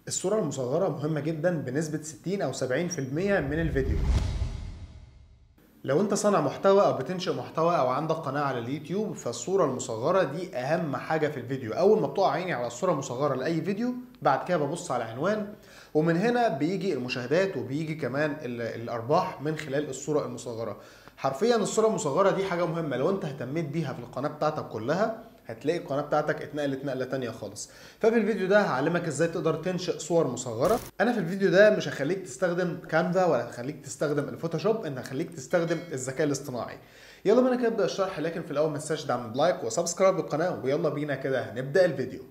الصورة المصغرة مهمة جدا بنسبة 60 أو 70% من الفيديو. لو انت صانع محتوى او بتنشئ محتوى او عندك قناة على اليوتيوب، فالصورة المصغرة دي اهم حاجة في الفيديو. اول ما بتقع عيني على الصورة المصغرة لاي فيديو، بعد كده ببص على العنوان، ومن هنا بيجي المشاهدات وبيجي كمان الارباح من خلال الصورة المصغرة. حرفيا الصورة المصغرة دي حاجة مهمة، لو انت اهتميت بيها في القناة بتاعتك كلها هتلاقي القناة بتاعتك اتنقلت نقلة تانية خالص. ففي الفيديو ده هعلمك ازاي تقدر تنشئ صور مصغرة. انا في الفيديو ده مش هخليك تستخدم كانفا ولا هخليك تستخدم الفوتوشوب، انا هخليك تستخدم الذكاء الاصطناعي. يلا بينا كده نبدا الشرح، لكن في الاول ما تنساش دعم بلايك وسبسكرايب للقناة، ويلا بينا كده نبدا الفيديو.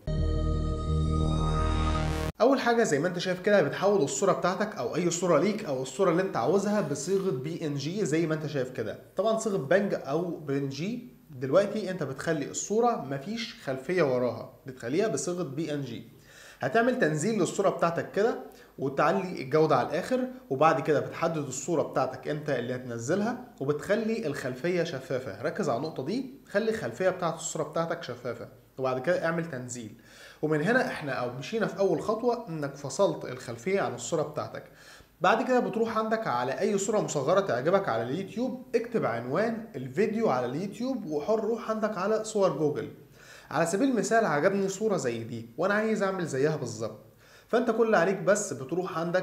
اول حاجه زي ما انت شايف كده بتحول الصوره بتاعتك او اي صوره ليك او الصوره اللي انت عاوزها بصيغه BNG زي ما انت شايف كده. طبعا صيغه بنج او BNG دلوقتي انت بتخلي الصوره مفيش خلفيه وراها، بتخليها بصيغه BNG. هتعمل تنزيل للصوره بتاعتك كده وتعلي الجوده على الاخر، وبعد كده بتحدد الصوره بتاعتك انت اللي هتنزلها وبتخلي الخلفيه شفافه. ركز على النقطه دي، خلي الخلفيه بتاعت الصوره بتاعتك شفافه، وبعد كده اعمل تنزيل. ومن هنا احنا او مشينا في اول خطوه انك فصلت الخلفيه عن الصوره بتاعتك. بعد كده بتروح عندك على اي صوره مصغره تعجبك على اليوتيوب، اكتب عنوان الفيديو على اليوتيوب وحر روح عندك على صور جوجل. على سبيل المثال عجبني صوره زي دي وانا عايز اعمل زيها بالظبط، فانت كل اللي عليك بس بتروح عندك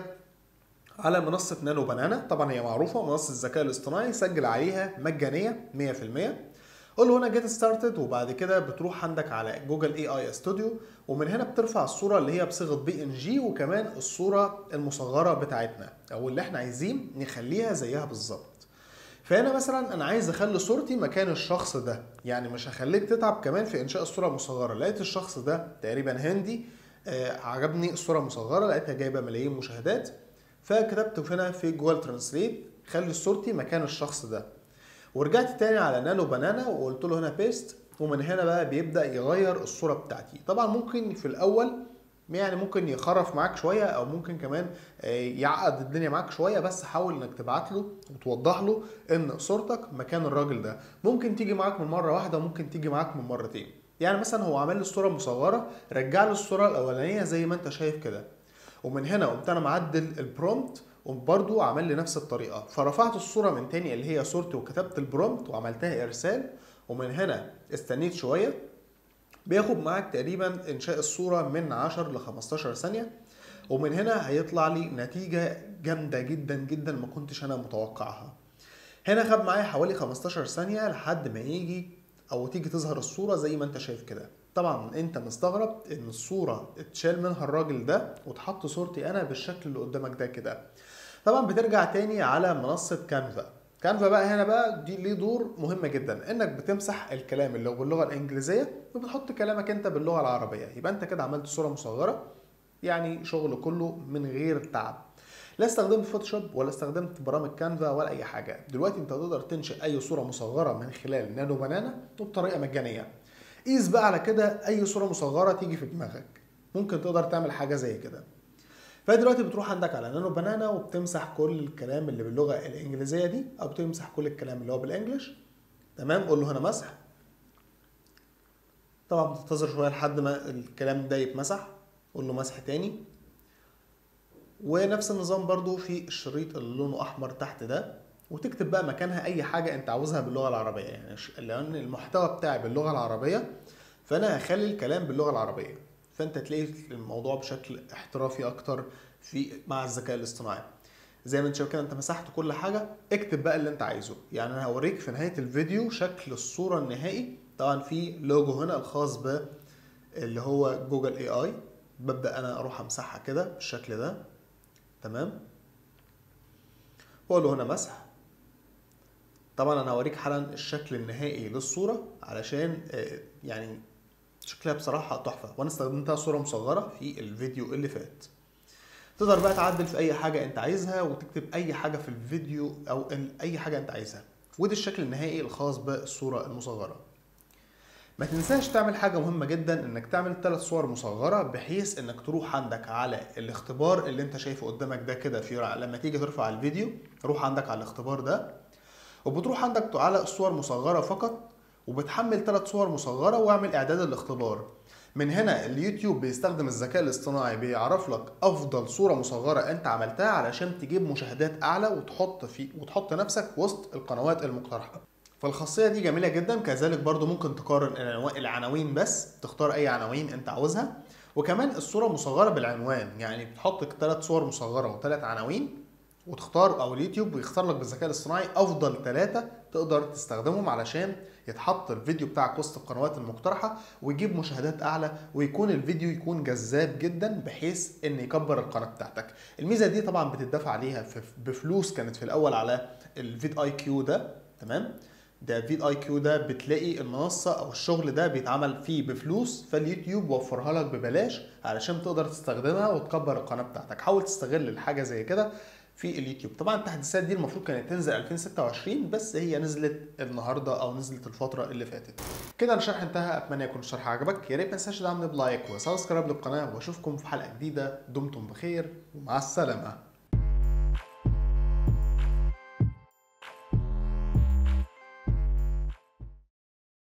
على منصه نانو بنانا. طبعا هي معروفه منصه الذكاء الاصطناعي، سجل عليها مجانيه 100%. قول له هنا جيت ستارتد، وبعد كده بتروح عندك على جوجل AI ستوديو، ومن هنا بترفع الصوره اللي هي بصيغه BNG وكمان الصوره المصغره بتاعتنا او اللي احنا عايزين نخليها زيها بالظبط. فهنا مثلا انا عايز اخلي صورتي مكان الشخص ده، يعني مش هخليك تتعب كمان في انشاء الصوره المصغره. لقيت الشخص ده تقريبا هندي، عجبني الصوره المصغره لقيتها جايبه ملايين مشاهدات، فكتبت هنا في جوجل ترانسليت خلي صورتي مكان الشخص ده، ورجعت تاني على نانو بنانا وقلت له هنا بيست، ومن هنا بقى بيبدأ يغير الصورة بتاعتي. طبعا ممكن في الأول يعني ممكن يخرف معاك شوية أو ممكن كمان يعقد الدنيا معاك شوية، بس حاول إنك تبعت له وتوضح له إن صورتك مكان الراجل ده. ممكن تيجي معاك من مرة واحدة وممكن تيجي معاك من مرتين. يعني مثلا هو عمل لي الصورة مصغرة، رجع لي الصورة الأولانية زي ما أنت شايف كده، ومن هنا قمت انا معدل البرومبت وبرده عمل لي نفس الطريقه، فرفعت الصوره من تاني اللي هي صورتي وكتبت البرومبت وعملتها ارسال، ومن هنا استنيت شويه. بياخد معاك تقريبا انشاء الصوره من 10 ل 15 ثانيه، ومن هنا هيطلع لي نتيجه جامده جدا جدا ما كنتش انا متوقعها. هنا خد معايا حوالي 15 ثانيه لحد ما يجي او تيجي تظهر الصوره زي ما انت شايف كده. طبعا انت مستغرب ان الصوره اتشال منها الراجل ده وتحط صورتي انا بالشكل اللي قدامك ده كده. طبعا بترجع تاني على منصه كانفا. كانفا بقى هنا بقى دي ليه دور مهم جدا، انك بتمسح الكلام اللي هو باللغه الانجليزيه وبتحط كلامك انت باللغه العربيه، يبقى انت كده عملت صوره مصغره، يعني شغل كله من غير تعب. لا استخدمت فوتوشوب ولا استخدمت برامج كانفا ولا اي حاجه. دلوقتي انت تقدر تنشئ اي صوره مصغره من خلال نانو بنانا وبطريقه مجانيه. قيس بقى على كده اي صوره مصغره تيجي في دماغك ممكن تقدر تعمل حاجه زي كده. فدلوقتي بتروح عندك على نانو بنانا وبتمسح كل الكلام اللي باللغه الانجليزيه دي، او بتمسح كل الكلام اللي هو بالانجلش. تمام، قول له هنا مسح. طبعا بتنتظر شويه لحد ما الكلام ده يتمسح، قول له مسح تاني. ونفس النظام برضو في الشريط اللي لونه احمر تحت ده، وتكتب بقى مكانها اي حاجه انت عاوزها باللغه العربيه. يعني لان المحتوى بتاعي باللغه العربيه، فانا هخلي الكلام باللغه العربيه، فانت تلاقي الموضوع بشكل احترافي اكتر مع الذكاء الاصطناعي. زي ما انت شايف كده انت مسحت كل حاجه، اكتب بقى اللي انت عايزه. يعني انا هوريك في نهايه الفيديو شكل الصوره النهائي. طبعا في لوجو هنا الخاص ب اللي هو جوجل AI، ببدا انا اروح امسحها كده بالشكل ده. تمام، واقول له هنا مسح. طبعا انا هوريك حالا الشكل النهائي للصوره علشان يعني شكلها بصراحه تحفه، وانا استخدمتها صوره مصغره في الفيديو اللي فات. تقدر بقى تعدل في اي حاجه انت عايزها وتكتب اي حاجه في الفيديو او اي حاجه انت عايزها، وده الشكل النهائي الخاص بالصوره المصغره. ما تنساش تعمل حاجة مهمة جدا، انك تعمل 3 صور مصغرة، بحيث انك تروح عندك على الاختبار اللي انت شايفه قدامك ده كده. لما تيجي ترفع الفيديو روح عندك على الاختبار ده، وبتروح عندك على الصور مصغرة فقط، وبتحمل 3 صور مصغرة واعمل اعداد الاختبار. من هنا اليوتيوب بيستخدم الذكاء الاصطناعي، بيعرف لك افضل صورة مصغرة انت عملتها علشان تجيب مشاهدات اعلى وتحط نفسك وسط القنوات المقترحة. فالخاصية دي جميلة جدا. كذلك برضو ممكن تقارن العناوين، بس تختار اي عناوين انت عاوزها. وكمان الصورة مصغرة بالعنوان، يعني بتحط 3 صور مصغرة و3 عناوين وتختار، او اليوتيوب بيختار لك بالذكاء الاصطناعي افضل 3 تقدر تستخدمهم علشان يتحط الفيديو بتاعك وسط القنوات المقترحة ويجيب مشاهدات اعلى، ويكون الفيديو يكون جذاب جدا بحيث ان يكبر القناة بتاعتك. الميزة دي طبعا بتدفع عليها بفلوس، كانت في الاول على الفيد اي كيو ده، تمام. ده فيد اي كيو ده بتلاقي المنصة او الشغل ده بيتعمل فيه بفلوس، فاليوتيوب وفرها لك ببلاش علشان تقدر تستخدمها وتكبر القناة بتاعتك. حاول تستغل الحاجة زي كده في اليوتيوب. طبعا التحديثات دي المفروض كانت تنزل 2026، بس هي نزلت النهارده او نزلت الفتره اللي فاتت. كده الشرح انتهى، اتمنى يكون الشرح عجبك. يا ريت ما تنساش تدعمني بلايك وسبسكرايب للقناه، واشوفكم في حلقه جديده. دمتم بخير ومع السلامه.